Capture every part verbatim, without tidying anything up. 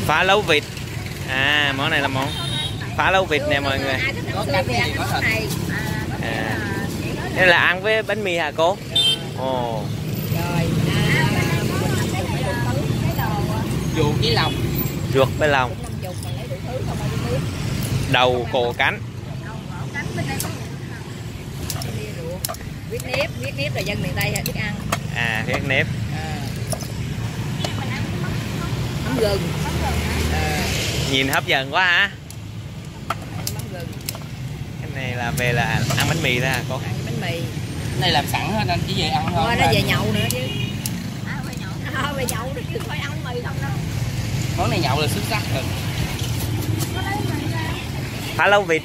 Phá lấu vịt. À, món này là món phá lấu vịt nè mọi người. Có cánh thì có thịt. À, đây là ăn với bánh mì hả cô? Ồ. Chuột với lòng. Chuột với lòng. Đầu, cổ, cánh. Huyết nếp, huyết nếp là dân miền Tây biết ăn. À, huyết nếp. À. Mắm gừng. À. Nhìn hấp dẫn quá hả? Mắm gừng. Cái này là về là ăn bánh mì ra hả cô? Ăn bánh mì. Cái này làm sẵn thôi nên chỉ về ăn thôi. Thôi nó về nhậu nữa chứ. À, về nhậu. À, về nhậu nữa chứ phải ăn mì không đâu. Món này nhậu là xuất sắc rồi. Phá lấu vịt.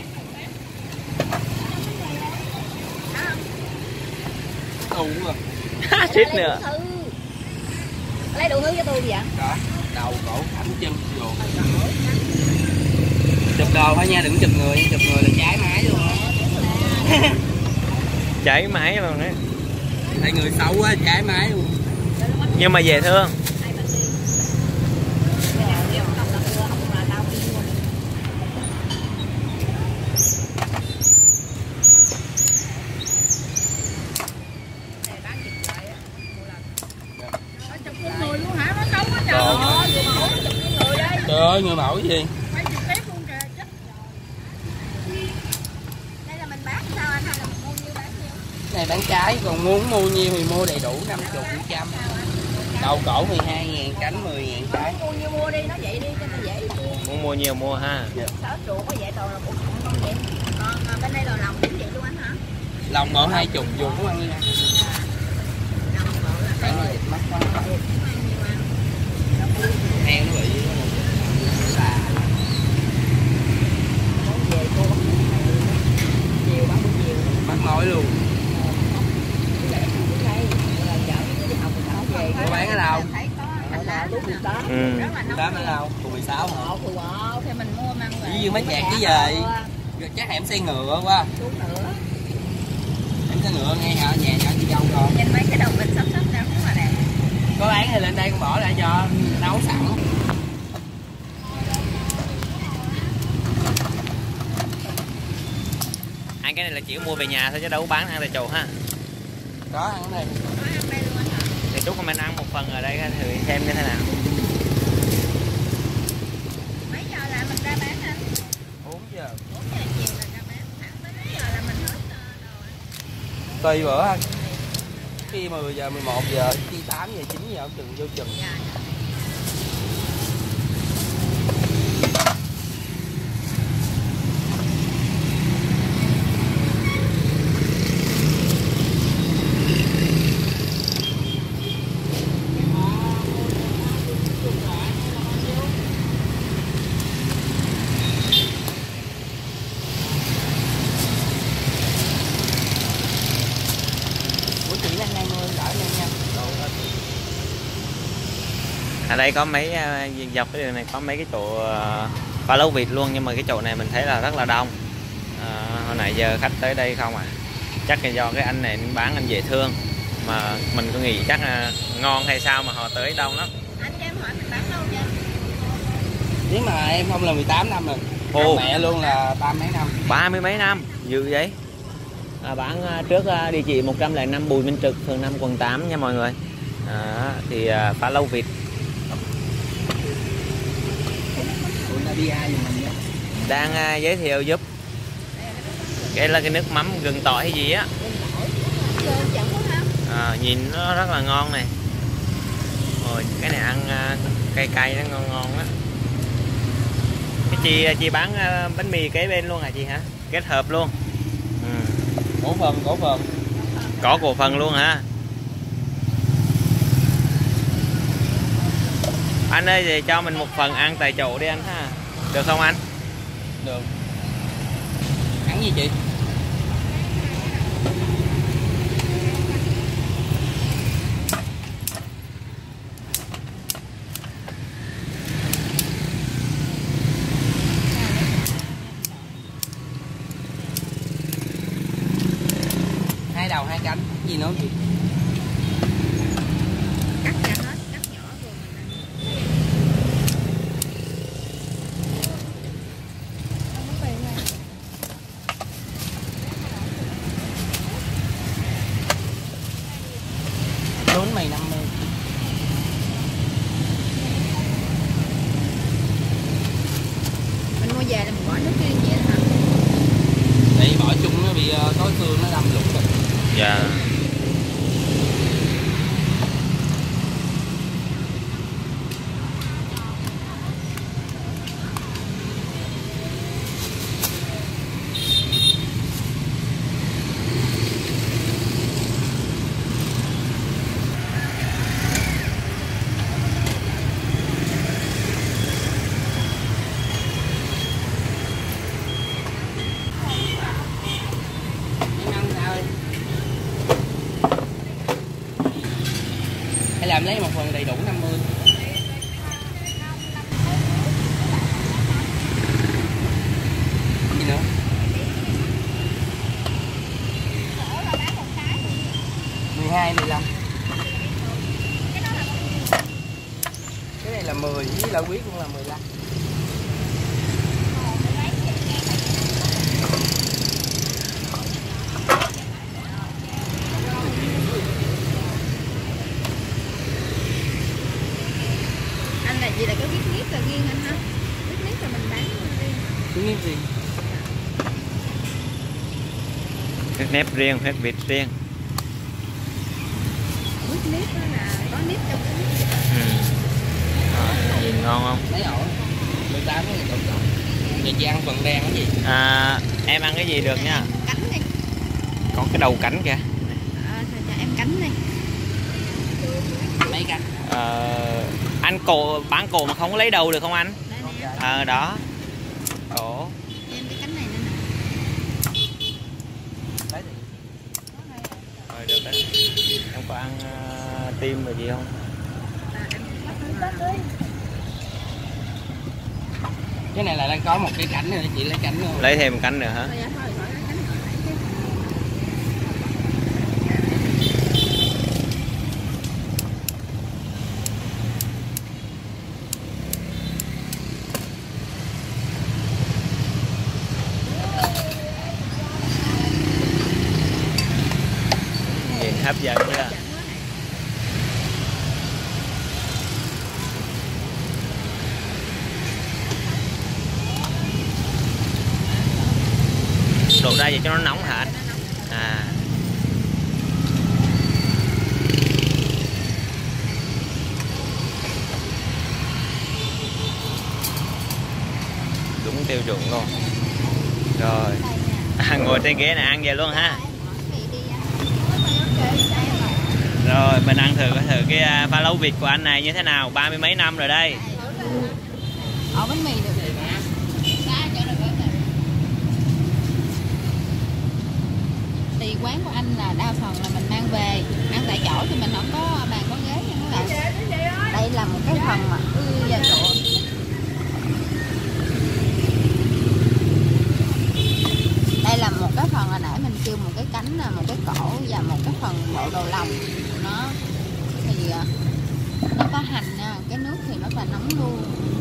Đủ rồi. Xít nữa. Lấy đủ thứ cho tôi vậy? Đó, đầu, cổ, cánh, chân, ruột. Chụp đồ thôi nha, đừng chụp người, chụp người là cháy máy luôn á. Cháy máy luôn đấy. Tại người xấu quá, cháy máy luôn. Nhưng mà dễ thương. Trời ơi, người mẫu gì? Quay trực tiếp luôn kìa, chết. Đây là mình bán sao anh hay là mình mua nhiêu bán nhiêu? Này bán trái, còn muốn mua nhiêu thì mua đầy đủ năm mươi, một trăm. Đầu cổ mười hai ngàn, cánh mười ngàn trái. Mua nhiêu mua đi, nó vậy đi cho nó dễ mua. Muốn mua nhiều mua ha. Dạ. Sáu chuột có vậy toàn là một không vậy. Còn bên đây là lòng cũng vậy luôn anh hả? Lòng bộ hai chục dùng cũng ăn nha. Cái này thịt mắc quá. Heo nó bị xà. Mắc mối luôn. Cô bán ở đâu? Ừ. Bán ở đâu? Phường mười sáu hả? Thì mình mua mang về. Với mấy chạc cái gì? Chắc em xe ngựa quá. Em xe ngựa nghe hả? Nhà nhỏ chị dâu rồi. Nhìn mấy cái đầu vịt sắp sắp ra cũng là đẹp. Có bán thì lên đây con bỏ lại cho nấu sẵn. Ăn cái này là chỉ mua về nhà thôi chứ đâu có bán ăn tại chỗ ha. Có ăn ở đây. Thì chút mình ăn một phần ở đây thử xem như thế nào. Mấy giờ là mình ra bán anh? bốn giờ. bốn giờ chiều là ra bán. Thẳng tới mấy giờ là mình hết rồi. Tùy bữa anh. Khi mười giờ, mười một giờ, khi tám giờ, chín giờ chừng vô chừng. Dạ. Ở đây có mấy dọc cái đường này có mấy cái chỗ phá lấu vịt luôn, nhưng mà cái chỗ này mình thấy là rất là đông. À, hồi nãy giờ khách tới đây không à. Chắc là do cái anh này bán anh dễ thương, mà mình có nghĩ chắc là ngon hay sao mà họ tới đông lắm. Anh cho em hỏi mình bán lâu chưa? Nếu mà em không là mười tám năm rồi. Ồ. Mẹ luôn là ba mấy năm. Ba mươi mấy năm, dữ vậy. À, bán trước địa chỉ một trăm lẻ năm Bùi Minh Trực, phường năm, quận tám nha mọi người. À, thì phá lấu vịt. Đang uh, giới thiệu giúp cái là cái nước mắm gừng tỏi hay gì á. À, nhìn nó rất là ngon này. Rồi cái này ăn uh, cay cay nó ngon ngon á. Cái chị chị bán uh, bánh mì kế bên luôn hả chị hả? Kết hợp luôn. Ừ. Cổ phần, cổ phần. Có cổ phần luôn hả? Anh ơi thì cho mình một phần ăn tại chỗ đi anh ha. Được không anh? Được. Ăn gì chị? Hai đầu hai cánh gì nữa chị? Cắt ra hết, cắt nhỏ rồi mình ăn. Dạ. Hay làm lấy một phần đầy đủ năm mươi. Gì nữa? mười hai, mười lăm. Cái này là mười với lẩu quý cũng là mười lăm. Vậy là có viết nếp là riêng anh ha? Viết nếp là mình bán riêng. Viết nếp riêng. Viết nếp riêng, viết vịt riêng. Viết nếp đó là có nếp trong cái nếp. Ừ. Đó, nhìn ngon không? Lấy ổn. mười tám cái cộng cộng. Nhà chị ăn phần đen cái gì? À, em ăn cái gì được nha? Cánh đi. Có cái đầu cánh kìa. À, cho em cánh đi. Mấy cánh? Ờ, anh cổ bán cổ mà không có lấy đầu được không anh? Ờ à, đó. Cổ. Em cái cánh này nữa nè. Rồi được đấy. Em có ăn uh, tim rồi gì không? Cái này là đang có một cái cánh nữa, chị lấy cánh nữa không? Lấy thêm một cánh nữa hả? Nhìn hấp dẫn chưa? Đổ ra vậy cho nó nóng hả anh? À. Đúng tiêu chuẩn luôn. Rồi. À, ngồi trên ghế này ăn vậy luôn ha. Rồi mình ăn thử thử cái phá lấu vịt của anh này như thế nào, ba mươi mấy năm rồi đây. Ở bánh mì được. Thì quán của anh là đa phần là mình mang về ăn tại chỗ thì mình không có bàn có ghế nha các bạn. Đây là một cái phần mà ư da trộn. Đây là một cái phần hồi nãy mình kêu một cái cánh, là một cái cổ và một cái phần bộ đầu lòng của nó. Thì nó có hành nha, cái nước thì rất là nóng luôn.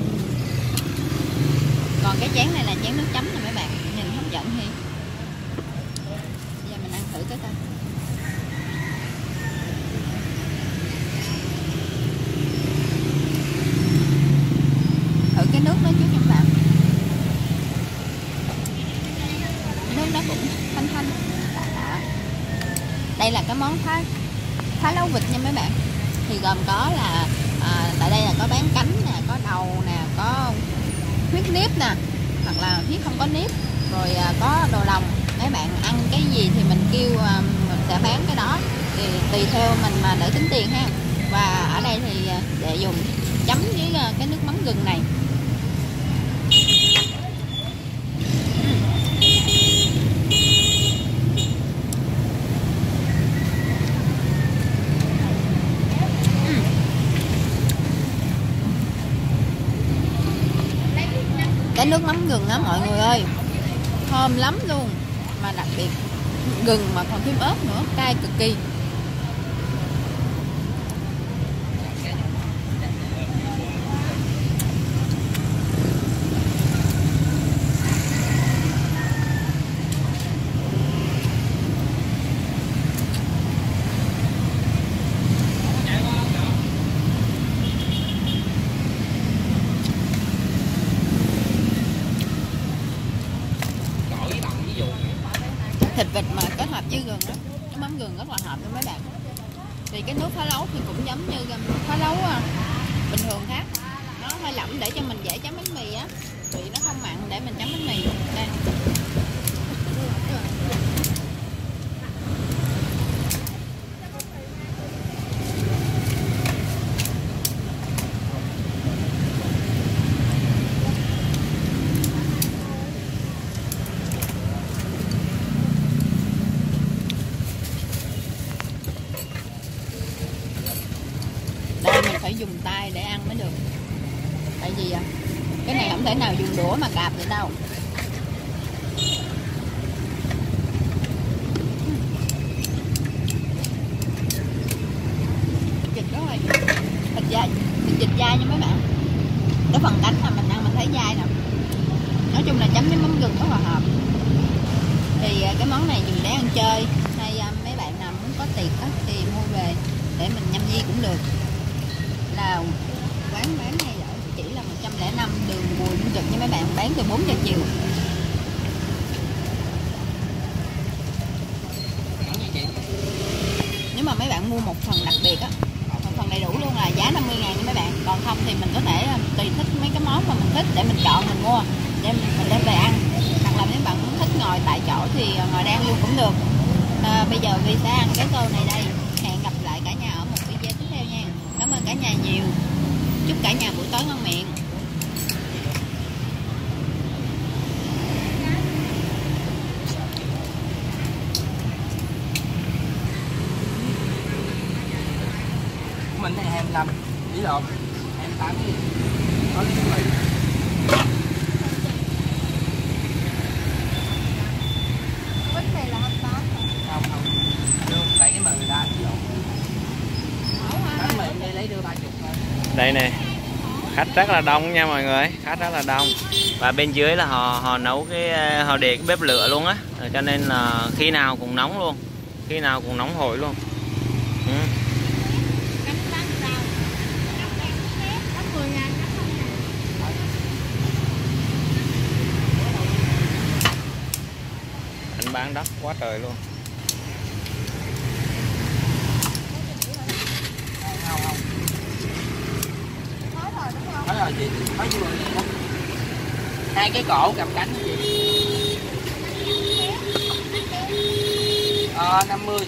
Còn cái chén này là chén nước chấm nè mấy bạn, nhìn hấp dẫn thì. Bây giờ mình ăn thử cái coi. Thử cái nước nó trước nha các bạn. Nước nó cũng thanh thanh. Đó. Đây là cái món phá phá lấu vịt nha mấy bạn. Thì gồm có là à, tại đây là có bán cánh nè, có đầu nè, có huyết nếp nè, hoặc là huyết không có nếp, rồi à, có đồ lòng. Mấy bạn ăn cái gì thì mình kêu à, mình sẽ bán cái đó, thì tùy theo mình mà để tính tiền ha. Và ở đây thì à, để dùng chấm với à, cái nước mắm gừng này. Cái nước mắm gừng á mọi người ơi, thơm lắm luôn, mà đặc biệt gừng mà còn thêm ớt nữa, cay cực kỳ. Thịt vịt mà kết hợp với gừng đó, cái mắm gừng gừng rất là hợp luôn mấy bạn. Thì cái nước phá lấu thì cũng giống như phá lấu bình thường khác, nó hơi lỏng để cho mình dễ chấm bánh mì á, vị nó không mặn để mình chấm bánh mì. Đây. Đây mình phải dùng tay để ăn mới được. Tại vì à, cái này không thể nào dùng đũa mà cạp được đâu. Thịt rất là thịt dai, thịt vịt dai nha mấy bạn. Cái phần cánh mà mình ăn mình thấy dai nè. Nói chung là chấm với mắm gừng rất là hợp. Thì à, cái món này dùng để ăn chơi hay à, mấy bạn nào muốn có tiệc á thì mua về để mình nhâm nhi cũng được. Là quán bán này ở chỉ là một trăm lẻ năm đường Bùi Minh Trực nha mấy bạn, bán từ bốn giờ chiều. Nếu mà mấy bạn mua một phần đặc biệt á, một phần đầy đủ luôn là giá năm mươi ngàn nha mấy bạn. Còn không thì mình có thể tùy thích mấy cái món mà mình thích để mình chọn mình mua để mình đem về ăn. Hoặc là nếu bạn muốn thích ngồi tại chỗ thì ngồi đang luôn cũng được. À, bây giờ Vi sẽ ăn cái tô này đây. Hẹn gặp lại cả nhà ở một video tiếp theo nha. Cảm ơn cả nhà nhiều. Chúc cả nhà buổi tối ngon miệng. Mình thì hai mươi lăm, ý lộn, hai mươi tám đi. Có lý mì. Bánh mì là hai mươi tám. Không không. Đưa tại cái mì người ta ý lộn. Bánh mì đây lấy đưa ba mươi thôi. Đây nè, khách rất là đông nha mọi người, khách rất là đông. Và bên dưới là họ họ nấu cái họ để cái bếp lửa luôn á, cho nên là khi nào cũng nóng luôn, khi nào cũng nóng hổi luôn. Ừ. Anh bán đắt quá trời luôn. Không không. Nói rồi chị, nói như vậy đó. Hai cái cổ cầm cánh gì? Ờ, năm mươi.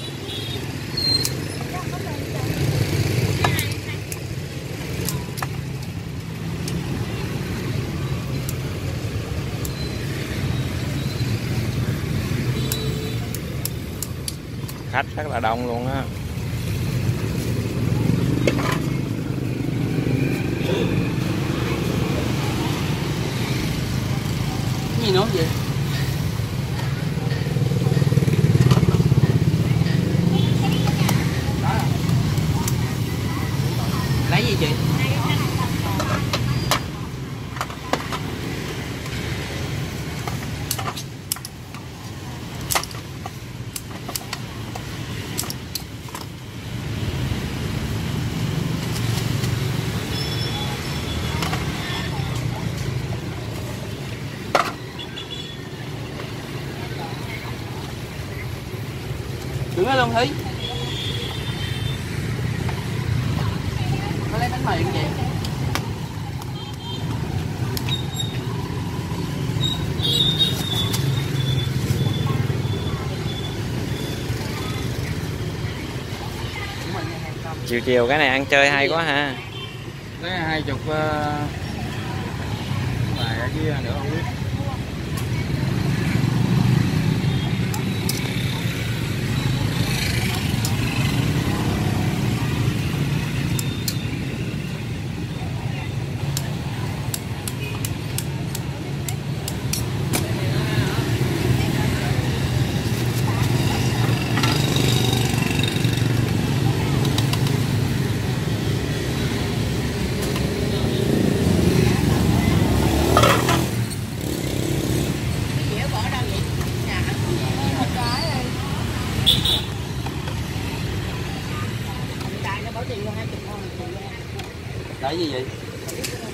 Khách rất là đông luôn á. Cái gì nữa vậy? Đó. Lấy gì chị? Đừng có luôn Thúy. Có lấy bánh mì không vậy? Chiều chiều cái này ăn chơi hay quá ha. Lấy hai chục uh, bài ở dưới nữa không biết. Lấy gì vậy?